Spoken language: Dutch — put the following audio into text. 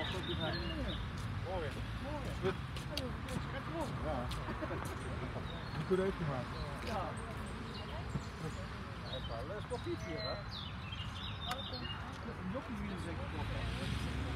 Mooi. Goed. Ja. Goed uitgemaakt. Ja. Dat is toch niet hier, hè? Joppie, wie is